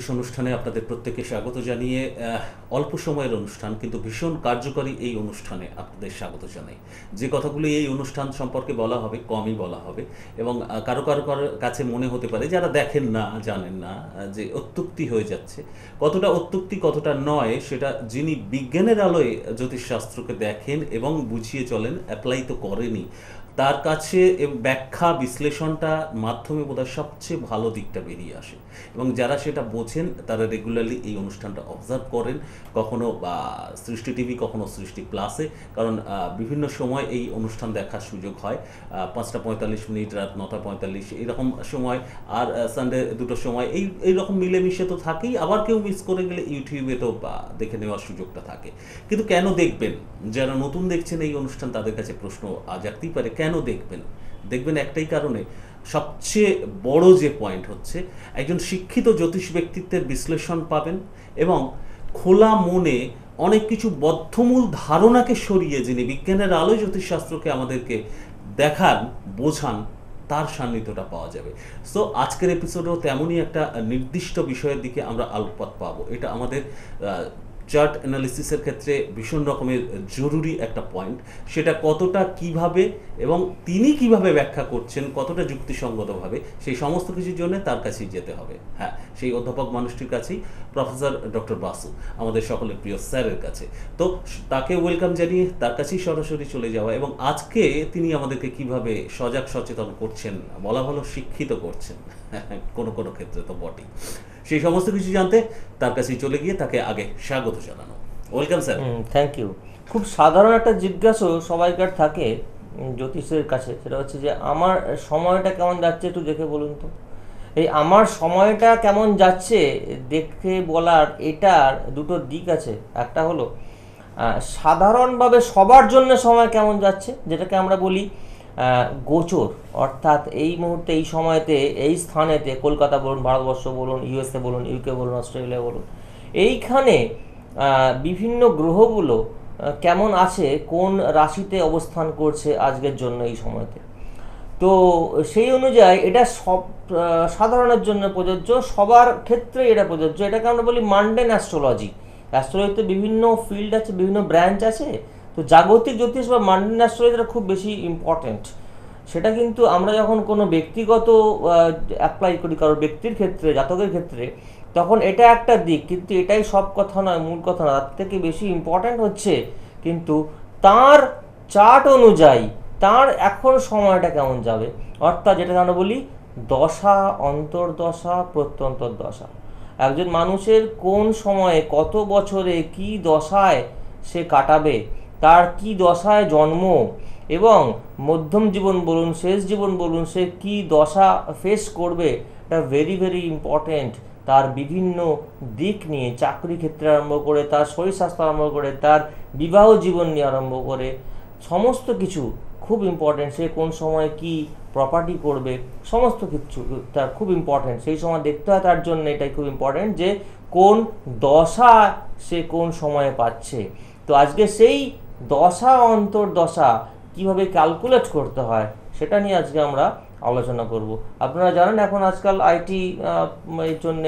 জ্যোতিষ অনুষ্ঠানে আপনাদের প্রত্যেককে স্বাগত জানিয়ে অল্প সময়ের অনুষ্ঠান কিন্তু ভীষণ কার্যকরী এই অনুষ্ঠানে আপনাদের স্বাগত জানাই। যে কথাগুলি এই অনুষ্ঠান সম্পর্কে বলা হবে কমই বলা হবে এবং কারো কারো কাছে মনে হতে পারে যারা দেখেন না জানেন না যে অত্যুক্তি হয়ে যাচ্ছে। কতটা অত্যুক্তি কতটা নয় সেটা যিনি বিজ্ঞানের আলোয় জ্যোতিষশাস্ত্রকে দেখেন এবং বুঝিয়ে চলেন, অ্যাপ্লাই তো করেনি, তার কাছে ব্যাখ্যা বিশ্লেষণটা মাধ্যমে বোধহয় সবচেয়ে ভালো দিকটা বেরিয়ে আসে এবং যারা সেটা বোঝেন তারা রেগুলারলি এই অনুষ্ঠানটা অবজার্ভ করেন, কখনো বা সৃষ্টি টিভি কখনো সৃষ্টি প্লাসে, কারণ বিভিন্ন সময় এই অনুষ্ঠান দেখার সুযোগ হয়। 5:45 রাত 9:45 এইরকম সময়, আর সানডে দুটোর সময় এইরকম মিলেমিশে তো থাকেই, আবার কেউ মিস করে গেলে ইউটিউবে তো দেখে নেওয়ার সুযোগটা থাকে। কিন্তু কেন দেখবেন? যারা নতুন দেখছেন এই অনুষ্ঠান তাদের কাছে প্রশ্ন জাগতেই পারে, কেন দেখবেন? দেখবেন একটাই কারণে, সবচেয়ে বড় যে পয়েন্ট হচ্ছে একজন শিক্ষিত জ্যোতিষ ব্যক্তিত্বের বিশ্লেষণ পাবেন এবং খোলা মনে অনেক কিছু বদ্ধমূল ধারণাকে সরিয়ে যিনি বিজ্ঞানের আলোয় জ্যোতিষশাস্ত্রকে আমাদেরকে দেখান, বোঝান, তার সান্নিধ্যটা পাওয়া যাবে। সো আজকের এপিসোডেও তেমনই একটা নির্দিষ্ট বিষয়ের দিকে আমরা আলোকপাত পাবো। এটা আমাদের চার্ট অ্যানালিসিসের ক্ষেত্রে ভীষণ রকমের জরুরি একটা পয়েন্ট। সেটা কতটা কিভাবে এবং তিনি কিভাবে ব্যাখ্যা করছেন, কতটা যুক্তিসঙ্গতভাবে, সেই সমস্ত কিছুর জন্য তার কাছেই যেতে হবে। হ্যাঁ, সেই অধ্যাপক মানুষটির কাছেই, প্রফেসর ডক্টর বাসু, আমাদের সকলের প্রিয় স্যারের কাছে। তো তাকে ওয়েলকাম জানিয়ে তার কাছেই সরাসরি চলে যাওয়া এবং আজকে তিনি আমাদেরকে কিভাবে সজাগ সচেতন করছেন, বলা ভালো শিক্ষিত করছেন কোনো কোনো ক্ষেত্রে তো বটেই, সেই সমস্ত কিছু জানতে তার কাছেই চলে গিয়ে তাকে আগে স্বাগত জানানো। Welcome sir. Thank you. খুব সাধারণ একটা জিজ্ঞাসা সবাইকার থাকে জ্যোতিষের কাছে, সেটা হচ্ছে যে আমার সময়টা কেমন যাচ্ছে একটু দেখে বলুন তো। এই আমার সময়টা কেমন যাচ্ছে দেখে বলার এটার দুটো দিক আছে। একটা হলো সাধারণভাবে সবার জন্য সময় কেমন যাচ্ছে, যেটাকে আমরা বলি গোচর, অর্থাৎ এই মুহূর্তে এই সময়তে এই স্থানেতে, কলকাতা বলুন, ভারতবর্ষ বলুন, ইউএসএ বলুন, ইউকে বলুন, অস্ট্রেলিয়া বলুন, এইখানে বিভিন্ন গ্রহগুলো কেমন আছে, কোন রাশিতে অবস্থান করছে আজকের জন্য এই সময়তে। তো সেই অনুযায়ী এটা সব সাধারণের জন্য প্রযোজ্য, সবার ক্ষেত্রে এটা প্রযোজ্য। এটাকে আমরা বলি মান্ডেন অ্যাস্ট্রোলজি। অ্যাস্ট্রোলজিতে বিভিন্ন ফিল্ড আছে, বিভিন্ন ব্রাঞ্চ আছে। তো জাগতিক জ্যোতিষ বা মান্ডেন অ্যাস্ট্রোলজিটা খুব বেশি ইম্পর্টেন্ট। সেটা কিন্তু আমরা যখন কোনো ব্যক্তিগত অ্যাপ্লাই করি কারোর ব্যক্তির ক্ষেত্রে, জাতকের ক্ষেত্রে, তখন এটা একটা দিক, কিন্তু এটাই সব কথা নয়, মূল কথা না। তার থেকে বেশি ইম্পর্ট্যান্ট হচ্ছে কিন্তু তার চার্ট অনুযায়ী তার এখন সময়টা কেমন যাবে, অর্থাৎ যেটা আমরা বলি দশা, অন্তর্দশা, প্রত্যন্তর দশা। একজন মানুষের কোন সময়ে, কত বছরে, কি দশায় সে কাটাবে, তার কি দশায় জন্ম এবং মধ্যম জীবন বলুন, শেষ জীবন বলুন, সে কি দশা ফেস করবে, এটা ভেরি ভেরি ইম্পর্টেন্ট। তার বিভিন্ন দিক নিয়ে, চাকরি ক্ষেত্রে আরম্ভ করে, তার শরীর স্বাস্থ্য আরম্ভ করে, তার বিবাহ জীবন নিয়ে আরম্ভ করে, সমস্ত কিছু খুব ইম্পর্টেন্ট। সে কোন সময় কি প্রপার্টি করবে, সমস্ত কিছু তার খুব ইম্পর্টেন্ট। সেই সময় দেখতে হয়, তার জন্য এটাই খুব ইম্পর্টেন্ট যে কোন দশা সে কোন সময়ে পাচ্ছে। তো আজকে সেই দশা অন্তর্দশা কিভাবে ক্যালকুলেট করতে হয় সেটা নিয়ে আজকে আমরা আলোচনা করব। আপনারা জানেন এখন আজকাল আইটি এর জন্যে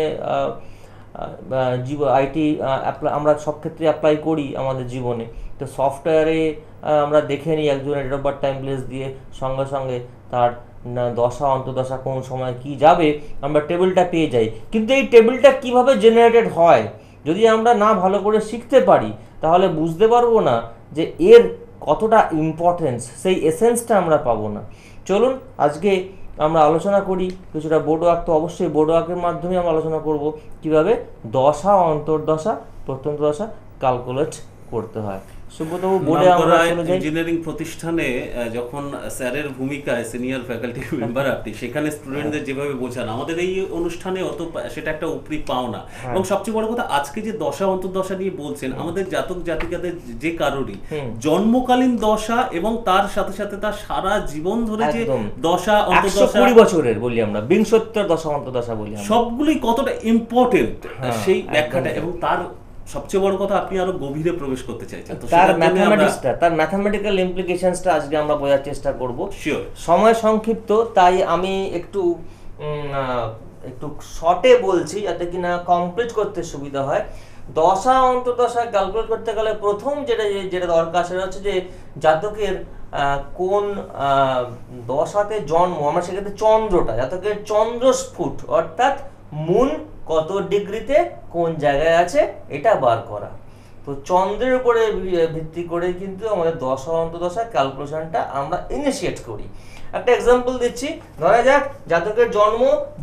আইটি আমরা সব ক্ষেত্রে অ্যাপ্লাই করি আমাদের জীবনে। তো সফটওয়্যারে আমরা দেখে নিই একজনের date of birth, time, place দিয়ে সঙ্গে সঙ্গে তার দশা অন্তর্দশা কোন সময় কি যাবে আমরা টেবিলটা পেয়ে যাই। কিন্তু এই টেবিলটা কিভাবে জেনারেটেড হয় যদি আমরা না ভালো করে শিখতে পারি, তাহলে বুঝতে পারবো না যে এর কতটা ইম্পর্টেন্স, সেই এসেন্সটা আমরা পাবো না। চলুন আজকে আমরা আলোচনা করি কিছুটা বোর্ড ওয়ার্ক। তো অবশ্যই বোর্ড ওয়ার্কের মাধ্যমে আমরা আলোচনা করব কীভাবে দশা, অন্তর্দশা, প্রত্যন্ত দশা ক্যালকুলেট করতে হয়। সুব্রতবাবু, বোর্ডে আমরা চলে যাই। ইঞ্জিনিয়ারিং প্রতিষ্ঠানে যখন স্যারের ভূমিকায় সিনিয়র ফ্যাকাল্টি মেম্বার আপনি, সেখানে স্টুডেন্টদের যেভাবে বোঝান, আমাদের এই অনুষ্ঠানে অত সেটা একটা উপরি পাওনা। এবং সবচেয়ে বড় কথা, আজকে যে দশা অন্তর্দশা নিয়ে বলছেন, আমাদের জাতক জাতিকাদের যে কারোরই জন্মকালীন দশা এবং তার সাথে সাথে তার সারা জীবন ধরে যে দশা অন্তর্দশা, 120 বছরের বলি আমরা, বিংশোত্তর দশা অন্তর্দশা বলি, সবগুলোই কতটা ইম্পর্টেন্ট সেই ব্যাখ্যাটা। এবং তার সবচেয়ে বড় কথা, আপনি আরো গভীরে প্রবেশ করতে চাইছেন, তো তার ম্যাথমেটিক্সটা, তার ম্যাথমেটিক্যাল ইমপ্লিকেশনসটা আজকে আমরা বোঝার চেষ্টা করব। সময় সংক্ষিপ্ত, তাই আমি একটু একটু শর্টে বলছি যাতে কিনা কমপ্লিট করতে সুবিধা হয়। দশা অন্তর্দশা ক্যালকুলেট করতে গেলে প্রথম যেটা দরকার সেটা হচ্ছে যে জাতকের কোন দশাতে জন্ম, আমরা সেক্ষেত্রে চন্দ্রটা, জাতকের চন্দ্রস্ফুট অর্থাৎ মুন কত ডিগ্রিতে কোন জায়গায় আছে এটা বার করা। তো চন্দ্রের উপরে ভিত্তি করে কিন্তু আমাদের দশা অন্তর্দশা ক্যালকুলেশনটা আমরা ইনিশিয়েট করি। একটা এক্সাম্পল দিচ্ছি, ধরা যাক জাতকের জন্ম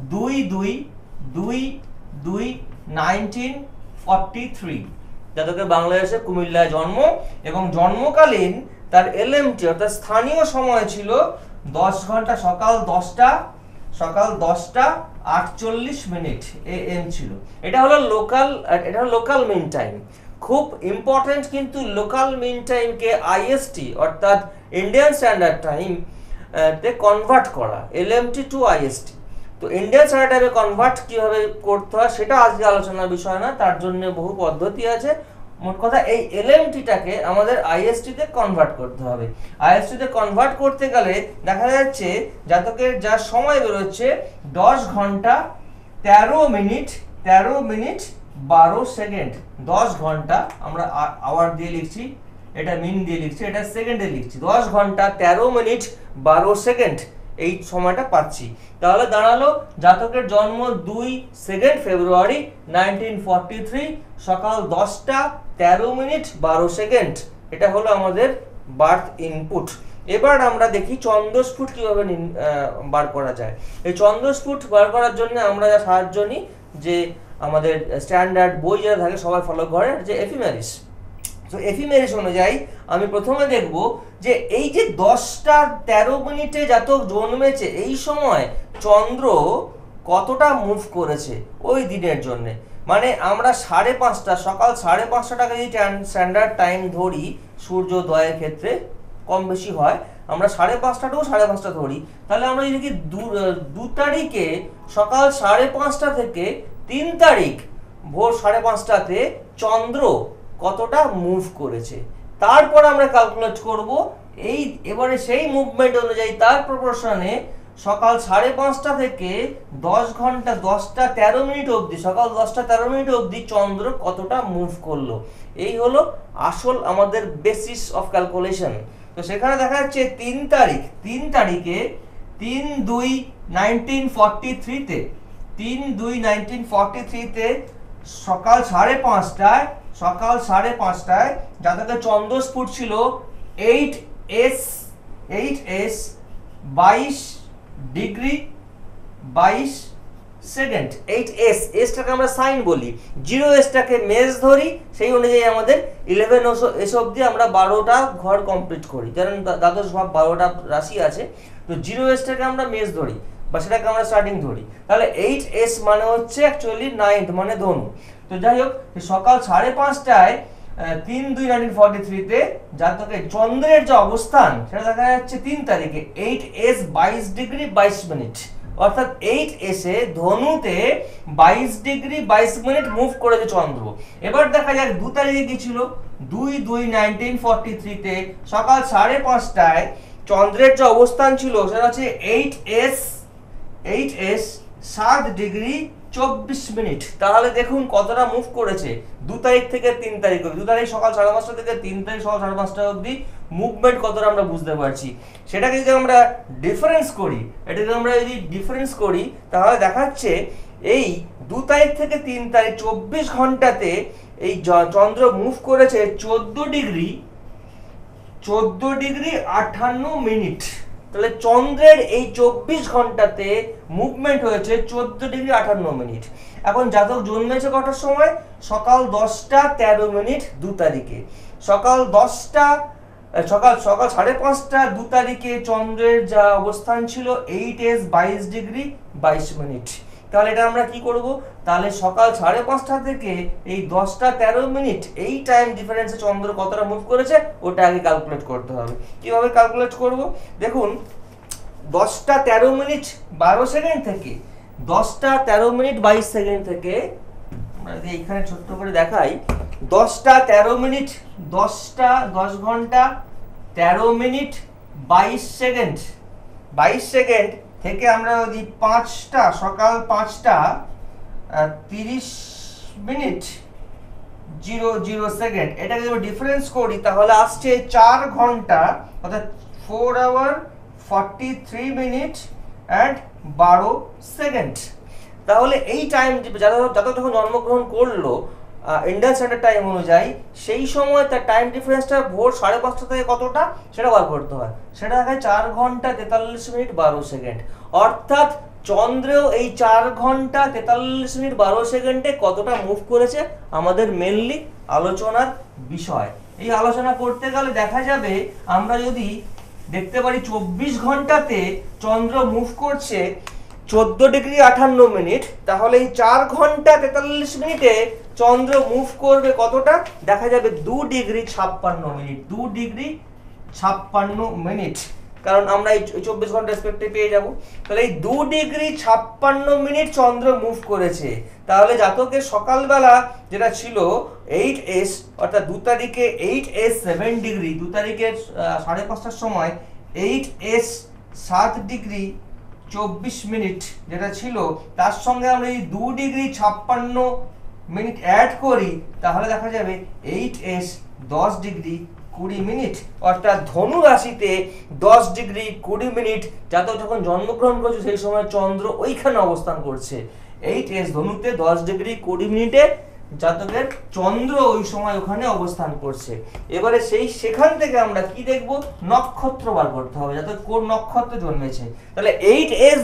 2/2/1943, জাতকের বাংলাদেশে কুমিল্লায় জন্ম এবং জন্মকালীন তার এলএমটি অর্থাৎ স্থানীয় সময় ছিল 10 ঘন্টা, সকাল 10টা 48 মিনিট AM ছিল। এটা হলো লোকাল মিন টাইম। খুব ইম্পর্টেন্ট কিন্তু লোকাল মিন টাইমকে আইএসটি অর্থাৎ ইন্ডিয়ান স্ট্যান্ডার্ড টাইম তে কনভার্ট করা, এলএমটি টু আইএসটি। তো ইন্ডিয়ান স্ট্যান্ডার্ড টাইমে কনভার্ট কিভাবে করতে হয় সেটা আজকে আলোচনার বিষয় না, তার জন্য বহু পদ্ধতি আছে। মোট কথা এই এলএমটিটাকে আমাদের আইএসটি তে কনভার্ট করতে হবে। আইএসটি তে কনভার্ট করতে গেলে দেখা যাচ্ছে জাতকের যা সময় বেরোচ্ছে 10 ঘন্টা 13 মিনিট 12 সেকেন্ড। 10 ঘন্টা আমরা আওয়ার দিয়ে লিখছি, এটা মিন দিয়ে লিখছি, এটা সেকেন্ডে লিখছি। 10 ঘন্টা 13 মিনিট 12 সেকেন্ড এই সময়টা পাচ্ছি। তাহলে দাঁড়ালো জাতকের জন্ম 2 ফেব্রুয়ারি 1943, সকাল 10টা 13 মিনিট 12 সেকেন্ড। এটা হলো আমাদের বার্থ ইনপুট। এবার আমরা দেখি চন্দ্রস্ফুট কিভাবে বার করা যায়। এই চন্দ্রস্ফুট বার করার জন্য আমরা যা সাহায্য নিই, যে আমাদের স্ট্যান্ডার্ড বই যেটা থাকে সবাই ফলো করে, যে এফিমেরিস। তো এফিমেরিস অনুযায়ী আমি প্রথমে দেখব যে এই যে 10টা 13 মিনিটে জাতক জন্মেছে, এই সময় চন্দ্র কতটা মুভ করেছে ওই দিনের জন্য। মানে আমরা 5:30 সকাল 5:30টাকে যদি স্ট্যান্ডার্ড টাইম ধরি, সূর্যোদয়ের ক্ষেত্রে কম বেশি হয়, আমরা 5:30টাও 5:30 ধরি, তাহলে আমরা যদি 2 তারিখে সকাল 5:30 থেকে 3 তারিখ ভোর 5:30টাতে চন্দ্র কতটা মুভ করেছে, তারপর আমরা ক্যালকুলেট করব এই এবারে সেই মুভমেন্ট অনুযায়ী তার প্রপোর্শনে সকাল 5:30 থেকে 10 ঘন্টা 10টা 13 মিনিট অবধি, সকাল 10টা 13 মিনিট অবধি চন্দ্র কতটা মুভ করলো। এই হলো আসল আমাদের বেসিস অফ ক্যালকুলেশন। তো সেখানে দেখা যাচ্ছে 3 তারিখে 3/2/1943 তে সকাল 5:30টায় জাতকের চন্দ্রস্ফুট ছিল 8s 22 ডিগ্রি 22 সেকেন্ড। 8s, এসটাকে আমরা সাইন বলি, 0sটাকে মেজ ধরি, সেই অনুযায়ী আমাদের 11s অবধি আমরা 12টা ঘর কমপ্লিট করি। যেমন দ্বাদশ ভাব 12টা রাশি আছে, তো 0sটাকে আমরা মেজ ধরি বা সেটাকে আমরা স্টার্টিং ধরি, তাহলে 8s মানে হচ্ছে অ্যাকচুয়ালি 9th মানে ধনু। তো যাই হোক, সকাল 5:30টায় 3/2/1943 তে জাতকের চন্দ্রের যে অবস্থান সেটা দেখা যাচ্ছে 3 তারিখে 8s 22 ডিগ্রি 22 মিনিট, অর্থাৎ 8s এ ধনুতে 22 ডিগ্রি 22 মিনিট মুভ করেছে চন্দ্র। এবার দেখা যাক 2 তারিখে কি ছিল, 2/2/1943 তে সকাল 5:30টায় চন্দ্রের যে অবস্থান ছিল সেটা হচ্ছে 8s 7 ডিগ্রি 24 মিনিট। তাহলে দেখুন কতটা মুভ করেছে 2 তারিখ থেকে 3 তারিখ অবধি। 2 তারিখ সকাল 5:30 থেকে 3 তারিখ সকাল 5:30 অবধি মুভমেন্ট কতটা আমরা বুঝতে পারছি। সেটাকে যদি আমরা ডিফারেন্স করি তাহলে দেখাচ্ছে এই 2 তারিখ থেকে 3 তারিখ 24 ঘন্টাতে এই চন্দ্র মুভ করেছে 14 ডিগ্রি 58 মিনিট। তাহলে চন্দ্রের এই 24 ঘন্টাতে মুভমেন্ট হয়েছে 14 ডিগ্রি 58 মিনিট। এখন জাতক জন্মেছে কটার সময়, সকাল 10টা 13 মিনিট 2 তারিখে। সকাল 5:30টা 2 তারিখে চন্দ্রের যা অবস্থান ছিল 8s 22 ডিগ্রি 22 মিনিট। তাহলে এটা আমরা কি করব, তাহলে সকাল 5:30 থেকে এই 10টা 13 মিনিট এই টাইম ডিফারেন্সে চন্দ্র কতটা মুভ করেছে ওটা আগে ক্যালকুলেট করতে হবে। কিভাবে ক্যালকুলেট করব, দেখুন 10টা 13 মিনিট 12 সেকেন্ড থেকে 10টা 13 মিনিট 22 সেকেন্ড থেকে আমরা যদি এখানে ছোট্ট করে দেখাই, 10টা 13 মিনিট 10 ঘন্টা 13 মিনিট 22 সেকেন্ড থেকে আমরা যদি 5টা সকাল 5টা 30 মিনিট 00 সেকেন্ড এটাকে যদি ডিফারেন্স করি তাহলে আসছে 4 ঘন্টা অর্থাৎ 4 আওয়ার 43 মিনিট অ্যান্ড 12 সেকেন্ড। তাহলে এই টাইম যারা যখন জন্মগ্রহণ করলো ইন্ডিয়ান স্ট্যান্ডার্ড টাইম অনুযায়ী সেই সময় তার টাইম ডিফারেন্সটা ভোর 5:30 থেকে কতটা সেটা বার করতে হয়। সেটা দেখায় 4 ঘন্টা 43 মিনিট 12 সেকেন্ড। অর্থাৎ চন্দ্রেও এই 4 ঘন্টা 43 মিনিট 12 সেকেন্ডে কতটা মুভ করেছে আমাদের মেনলি আলোচনার বিষয়। এই আলোচনা করতে গেলে দেখা যাবে আমরা যদি দেখতে পারি 24 ঘন্টাতে চন্দ্র মুভ করছে 14°58 তাহলে এই 4 ঘন্টা 43 মিনিটে চন্দ্র মুভ করবে কতটা দেখা যাবে 2°56 2°56 কারণ আমরা এই 24 ঘন্টা স্পেক্টে পেয়ে যাব। তাহলে এই 2°56 চন্দ্র মুভ করেছে। তাহলে জাতকের সকালবেলা যেটা ছিল 8s অর্থাৎ 2 তারিখে 8s 7 ডিগ্রি, 2 তারিখের 5:30টার সময় 8s 7°24 যেটা ছিল তার সঙ্গে আমরা এই 2°56 অ্যাড করি তাহলে দেখা যাবে 8s 10°20 অর্থাৎ ধনু রাশিতে 10°20 জাতক যখন জন্মগ্রহণ করছে সেই সময় চন্দ্র ওইখানে অবস্থান করছে। 8s ধনুতে 10°20 জাতকের চন্দ্র ওই সময় ওখানে অবস্থান করছে। এবারে সেখান থেকে আমরা কি দেখব নক্ষত্র বার করতে হবে যাতে কোন নক্ষত্র জন্মেছে। তাহলে 8s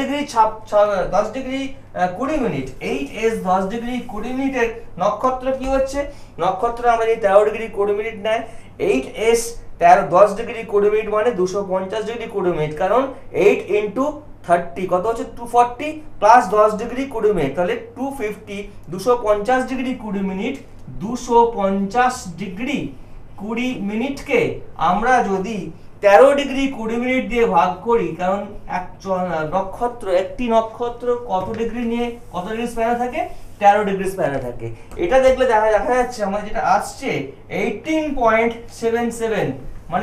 10°20 8s 10°20 নক্ষত্র কি হচ্ছে নক্ষত্র আমরা যদি 13°20 নেয় 8s 10°20 মানে 250°20 কারণ 8 into 30 কত হচ্ছে 240 প্লাস 10°20 তাহলে 250 250°20 250°20 কে আমরা যদি 13°20 দিয়ে ভাগ করি কারণ একটি নক্ষত্র কত ডিগ্রি নিয়ে কত ডিগ্রি স্প্যানে থাকে 13 ডিগ্রি স্প্যানে থাকে। এটা দেখলে দেখা যাচ্ছে আমাদের যেটা আসছে 18.77 মানে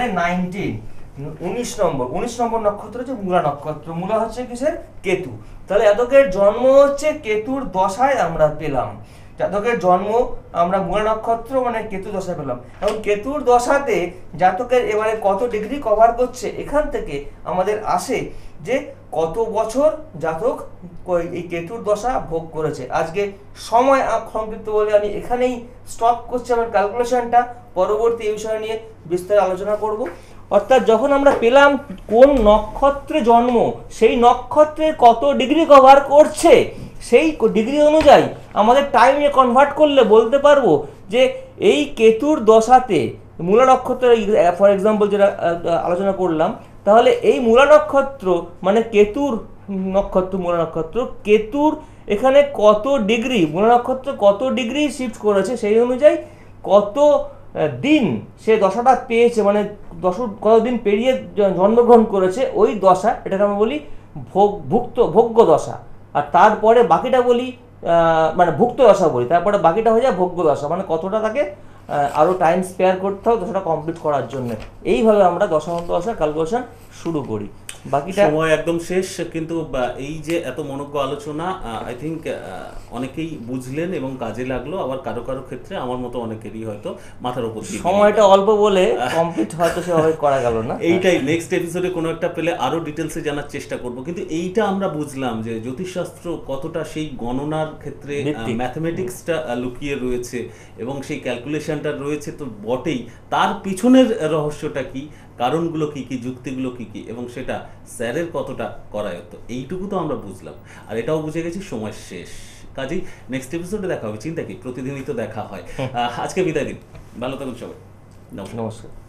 19 নম্বর নক্ষত্র হচ্ছে মূলা নক্ষত্র। মূলা হচ্ছে কিসের কেতু। তাহলে জাতকের জন্ম হচ্ছে কেতুর দশায় আমরা পেলাম। জাতকের জন্ম আমরা মূলা নক্ষত্র মানে কেতু দশায় পেলাম। এবং কেতুর দশাতে জাতকের এবারে কত ডিগ্রি কভার করছে এখান থেকে আমাদের আসে যে কত বছর জাতক এই কেতুর দশা ভোগ করেছে। আজকে সময় সংক্ষিপ্ত বলে আমি এখানেই স্টপ করছি আমার ক্যালকুলেশনটা। পরবর্তী এই বিষয় নিয়ে বিস্তারিত আলোচনা করব। অর্থাৎ যখন আমরা পেলাম কোন নক্ষত্রে জন্ম সেই নক্ষত্রের কত ডিগ্রি কভার করছে সেই ডিগ্রি অনুযায়ী আমাদের টাইমে কনভার্ট করলে বলতে পারবো যে এই কেতুর দশাতে মূলা নক্ষত্র ফর এক্সাম্পল যেটা আলোচনা করলাম তাহলে এই মূলা নক্ষত্র মানে কেতুর নক্ষত্র মূলা নক্ষত্র কেতুর এখানে কত ডিগ্রি মূলা নক্ষত্র কত ডিগ্রি শিফট করেছে সেই অনুযায়ী কত দিন সে দশাটা পেয়েছে মানে কতদিন পেরিয়ে জন্মগ্রহণ করেছে ওই দশা এটাকে আমরা বলি ভোগ্য দশা। আর তারপরে বাকিটা বলি মানে ভুক্ত দশা বলি, তারপরে বাকিটা হয়ে যায় ভোগ্য দশা মানে কতটা তাকে আরো টাইম স্পেয়ার করতে হবে দশাটা কমপ্লিট করার জন্য। এইভাবে আমরা দশার ক্যালকুলেশন শুরু করি। বাকিটা সময় একদম শেষ, কিন্তু এই যে এত মনোজ্ঞ আলোচনা আই থিঙ্ক অনেকেই বুঝলেন এবং কাজে লাগলো। আবার কারো কারো ক্ষেত্রে আমার মতো অনেকেরই হয়তো মাথার উপর সময়টা অল্প বলে কমপ্লিট হয়তো সেভাবে করা গেল না। এইটাই নেক্সট এপিসোডে কোনো একটা পেলে আরো ডিটেলসে জানার চেষ্টা করব। কিন্তু এইটা আমরা বুঝলাম যে জ্যোতিষশাস্ত্র কতটা সেই গণনার ক্ষেত্রে ম্যাথমেটিক্সটা লুকিয়ে রয়েছে এবং সেই ক্যালকুলেশনটা রয়েছে তো বটেই, তার পিছনের রহস্যটা কি, কারণগুলো কি কি, যুক্তিগুলো কি কি, এবং সেটা স্যারের কতটা করায়ত্ত, এইটুকু তো আমরা বুঝলাম। আর এটাও বুঝে গেছি সময় শেষ, কাজেই নেক্সট এপিসোডে দেখা হবে। চিন্তা কি, প্রতিদিনই তো দেখা হয়। আজকে বিদায় দিন, ভালো থাকুন সবাই, নমস্কার।